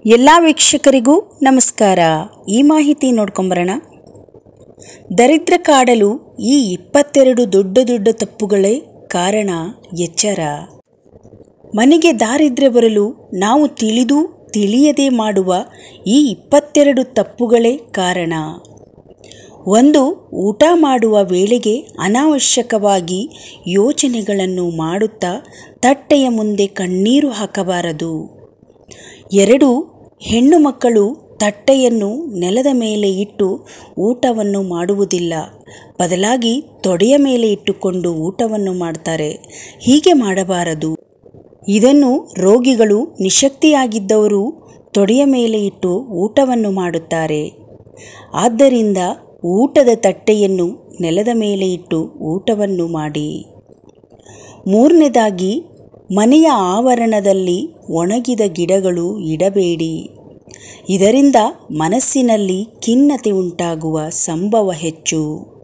ಎಲ್ಲ ವೀಕ್ಷಕರಿಗೂ ನಮಸ್ಕಾರ. ಈ ಮಾಹಿತಿ ನೋಡ್ಕೊಂಬರೋಣ. ದರಿದ್ರ ಕಾಡಲು ಈ 22 ದೊಡ್ಡ ತಪ್ಪುಗಳೇ ಕಾರಣ. ಎಚ್ಚರ. ಮನೆಗೆ ದಾರಿದ್ರ್ಯ ಬರಲು ನಾವು ತಿಳಿಯದೆ ಮಾಡುವ ಈ 22 ತಪ್ಪುಗಳೇ ಕಾರಣ. 1. ಊಟ ಮಾಡುವ ವೇಳೆಗೆ ಅನಾವಶ್ಯಕವಾಗಿ ಯೋಚನೆಗಳನ್ನು ಮಾಡುತ್ತಾ ತಟ್ಟೆಯ ಮುಂದೆ ಕಣ್ಣೀರು ಹಾಕಬಾರದು. 2. ಹೆಣ್ಣು ಮಕ್ಕಳು ತಟ್ಟೆಯನ್ನು ನೆಲದ ಮೇಲೆ ಇಟ್ಟು ಊಟವನ್ನು ಮಾಡುವುದಿಲ್ಲ, ಬದಲಾಗಿ ತೊಡೆಯ ಮೇಲೆ ಇಟ್ಟುಕೊಂಡು ಊಟವನ್ನು ಮಾಡ್ತಾರೆ. ಹೀಗೆ ಮಾಡಬಾರದು. ಇದನ್ನು ರೋಗಿಗಳು, ನಿಶಕ್ತಿಯಾಗಿದ್ದವರು ತೊಡೆಯ ಮೇಲೆ ಇಟ್ಟು ಊಟವನ್ನು ಮಾಡುತ್ತಾರೆ. ಆದ್ದರಿಂದ ಊಟದ ತಟ್ಟೆಯನ್ನು ನೆಲದ ಮೇಲೆ ಇಟ್ಟು ಊಟವನ್ನು ಮಾಡಿ. 3ನೇದಾಗಿ, ಮನೆಯ ಆವರಣದಲ್ಲಿ ಒಣಗಿದ ಗಿಡಗಳು ಇಡಬೇಡಿ. ಇದರಿಂದ ಮನಸ್ಸಿನಲ್ಲಿ ಖಿನ್ನತೆ ಉಂಟಾಗುವ ಸಂಭವ ಹೆಚ್ಚು.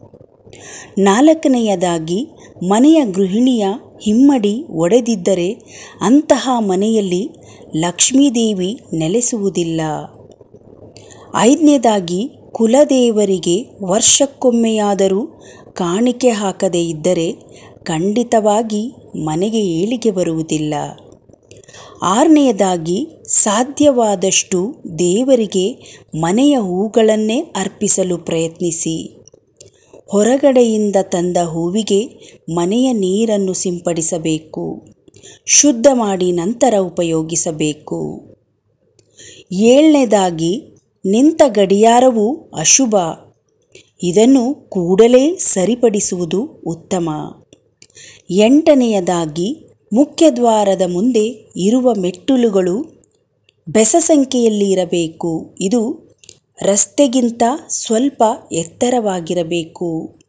4ನೇಯದಾಗಿ, ಮನೆಯ ಗೃಹಿಣಿಯ ಹಿಮ್ಮಡಿ ಒಡೆದಿದ್ದರೆ ಅಂತಹ ಮನೆಯಲ್ಲಿ ಲಕ್ಷ್ಮೀದೇವಿ ನೆಲೆಸುವುದಿಲ್ಲ. 5ನೇದಾಗಿ, ಕುಲದೇವರಿಗೆ ವರ್ಷಕ್ಕೊಮ್ಮೆಯಾದರೂ ಕಾಣಿಕೆ ಹಾಕದೇ ಇದ್ದರೆ ಖಂಡಿತವಾಗಿ ಮನೆಗೆ ಏಳಿಗೆ ಬರುವುದಿಲ್ಲ. 6ನೇಯದಾಗಿ, ಸಾಧ್ಯವಾದಷ್ಟು ದೇವರಿಗೆ ಮನೆಯ ಹೂಗಳನ್ನೇ ಅರ್ಪಿಸಲು ಪ್ರಯತ್ನಿಸಿ. ಹೊರಗಡೆಯಿಂದ ತಂದ ಹೂವಿಗೆ ಮನೆಯ ನೀರನ್ನು ಸಿಂಪಡಿಸಬೇಕು. ಶುದ್ಧ ಮಾಡಿ ನಂತರ ಉಪಯೋಗಿಸಬೇಕು. 7ನೇದಾಗಿ, ನಿಂತ ಗಡಿಯಾರವು ಅಶುಭ. ಇದನ್ನು ಕೂಡಲೇ ಸರಿಪಡಿಸುವುದು ಉತ್ತಮ. 8ನೇಯದಾಗಿ, ಮುಖ್ಯದ್ವಾರದ ಮುಂದೆ ಇರುವ ಮೆಟ್ಟಿಲುಗಳು ಬೆಸ ಸಂಖ್ಯೆಯಲ್ಲಿ ಇರಬೇಕು. ಇದು ರಸ್ತೆಗಿಂತ ಸ್ವಲ್ಪ ಎತ್ತರವಾಗಿರಬೇಕು.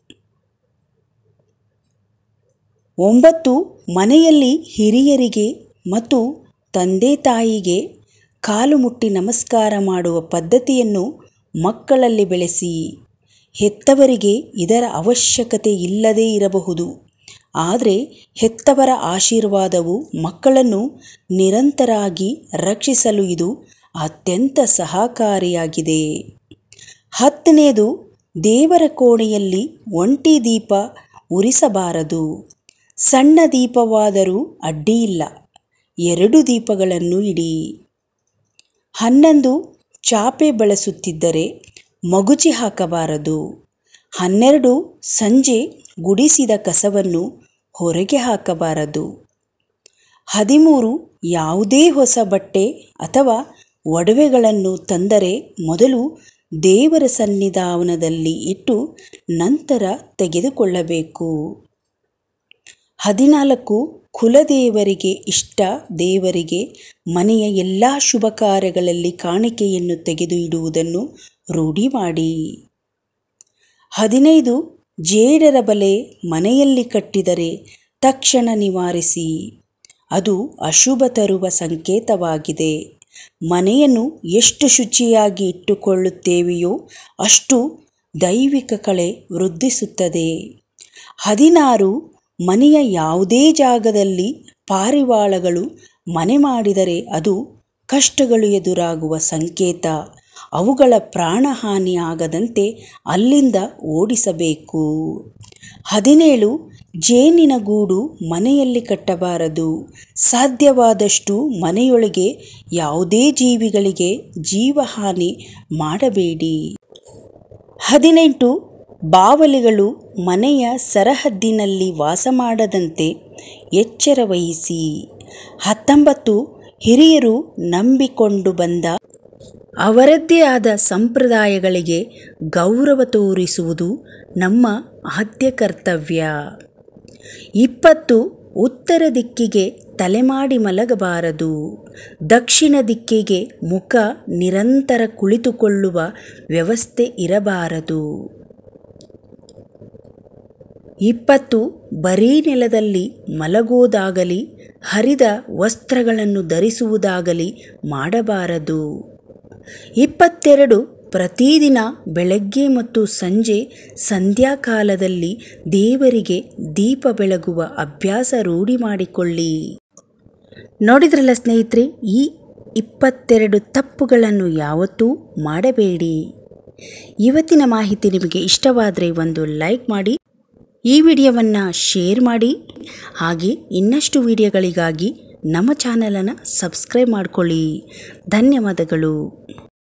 9. ಮನೆಯಲ್ಲಿ ಹಿರಿಯರಿಗೆ ಮತ್ತು ತಂದೆ ತಾಯಿಗೆ ಕಾಲು ಮುಟ್ಟಿ ನಮಸ್ಕಾರ ಮಾಡುವ ಪದ್ಧತಿಯನ್ನು ಮಕ್ಕಳಲ್ಲಿ ಬೆಳೆಸಿ. ಹೆತ್ತವರಿಗೆ ಇದರ ಅವಶ್ಯಕತೆ ಇಲ್ಲದೇ ಇರಬಹುದು, ಆದರೆ ಹೆತ್ತವರ ಆಶೀರ್ವಾದವು ಮಕ್ಕಳನ್ನು ನಿರಂತರವಾಗಿ ರಕ್ಷಿಸಲು ಇದು ಅತ್ಯಂತ ಸಹಕಾರಿಯಾಗಿದೆ. 10ನೇದು, ದೇವರ ಕೋಣೆಯಲ್ಲಿ ಒಂಟಿ ದೀಪ ಉರಿಸಬಾರದು. ಸಣ್ಣ ದೀಪವಾದರೂ ಅಡ್ಡಿಯಿಲ್ಲ, 2 ದೀಪಗಳನ್ನು ಇಡಿ. 11. ಚಾಪೆ ಬಳಸುತ್ತಿದ್ದರೆ ಮಗುಚಿ ಹಾಕಬಾರದು. 12. ಸಂಜೆ ಗುಡಿಸಿದ ಕಸವನ್ನು ಹೊರಗೆ ಹಾಕಬಾರದು. 13. ಯಾವುದೇ ಹೊಸ ಬಟ್ಟೆ ಅಥವಾ ಒಡವೆಗಳನ್ನು ತಂದರೆ ಮೊದಲು ದೇವರ ಸನ್ನಿಧಾನದಲ್ಲಿ ಇಟ್ಟು ನಂತರ ತೆಗೆದುಕೊಳ್ಳಬೇಕು. 14. ಕುಲದೇವರಿಗೆ, ಇಷ್ಟ ದೇವರಿಗೆ ಮನೆಯ ಎಲ್ಲ ಶುಭ ಕಾರ್ಯಗಳಲ್ಲಿ ಕಾಣಿಕೆಯನ್ನು ತೆಗೆದು ಇಡುವುದನ್ನು ರೂಢಿ ಮಾಡಿ. 15. ಜೇಡರ ಬಲೆ ಮನೆಯಲ್ಲಿ ಕಟ್ಟಿದರೆ ತಕ್ಷಣ ನಿವಾರಿಸಿ. ಅದು ಅಶುಭ ತರುವ ಸಂಕೇತವಾಗಿದೆ. ಮನೆಯನ್ನು ಎಷ್ಟು ಶುಚಿಯಾಗಿ ಇಟ್ಟುಕೊಳ್ಳುತ್ತೇವೆಯೋ ಅಷ್ಟು ದೈವಿಕ ಕಳೆ ವೃದ್ಧಿಸುತ್ತದೆ. 16. ಮನೆಯ ಯಾವುದೇ ಜಾಗದಲ್ಲಿ ಪಾರಿವಾಳಗಳು ಮನೆ ಮಾಡಿದರೆ ಅದು ಕಷ್ಟಗಳು ಎದುರಾಗುವ ಸಂಕೇತ. ಅವುಗಳ ಪ್ರಾಣಹಾನಿ ಆಗದಂತೆ ಅಲ್ಲಿಂದ ಓಡಿಸಬೇಕು. 17. ಜೇನಿನ ಗೂಡು ಮನೆಯಲ್ಲಿ ಕಟ್ಟಬಾರದು. ಸಾಧ್ಯವಾದಷ್ಟು ಮನೆಯೊಳಗೆ ಯಾವುದೇ ಜೀವಿಗಳಿಗೆ ಜೀವಹಾನಿ ಮಾಡಬೇಡಿ. 18. ಬಾವಲಿಗಳು ಮನೆಯ ಸರಹದ್ದಿನಲ್ಲಿ ವಾಸ ಮಾಡದಂತೆ ಎಚ್ಚರ ವಹಿಸಿ. 19. ಹಿರಿಯರು ನಂಬಿಕೊಂಡು ಬಂದ ಅವರದ್ದೇ ಆದ ಸಂಪ್ರದಾಯಗಳಿಗೆ ಗೌರವ ತೋರಿಸುವುದು ನಮ್ಮ ಆದ್ಯ ಕರ್ತವ್ಯ. 20. ಉತ್ತರ ದಿಕ್ಕಿಗೆ ತಲೆಮಾಡಿ ಮಲಗಬಾರದು. ದಕ್ಷಿಣ ದಿಕ್ಕಿಗೆ ಮುಖ ನಿರಂತರ ಕುಳಿತುಕೊಳ್ಳುವ ವ್ಯವಸ್ಥೆ ಇರಬಾರದು. 20. ಬರೀ ನೆಲದಲ್ಲಿ ಮಲಗೋದಾಗಲಿ ಹರಿದ ವಸ್ತ್ರಗಳನ್ನು ಧರಿಸುವುದಾಗಲಿ ಮಾಡಬಾರದು. 22. ಪ್ರತಿದಿನ ಬೆಳಗ್ಗೆ ಮತ್ತು ಸಂಜೆ ಸಂಧ್ಯಾಕಾಲದಲ್ಲಿ ದೇವರಿಗೆ ದೀಪ ಬೆಳಗುವ ಅಭ್ಯಾಸ ರೂಢಿ ಮಾಡಿಕೊಳ್ಳಿ. ನೋಡಿದ್ರಲ್ಲ ಸ್ನೇಹಿತರೆ, ಈ 22 ತಪ್ಪುಗಳನ್ನು ಯಾವತ್ತೂ ಮಾಡಬೇಡಿ. ಇವತ್ತಿನ ಮಾಹಿತಿ ನಿಮಗೆ ಇಷ್ಟವಾದರೆ ಒಂದು ಲೈಕ್ ಮಾಡಿ, ಈ ವಿಡಿಯೋವನ್ನು ಶೇರ್ ಮಾಡಿ, ಹಾಗೆ ಇನ್ನಷ್ಟು ವಿಡಿಯೋಗಳಿಗಾಗಿ ನಮ್ಮ ಚಾನಲನ್ನು ಸಬ್ಸ್ಕ್ರೈಬ್ ಮಾಡಿಕೊಳ್ಳಿ. ಧನ್ಯವಾದಗಳು.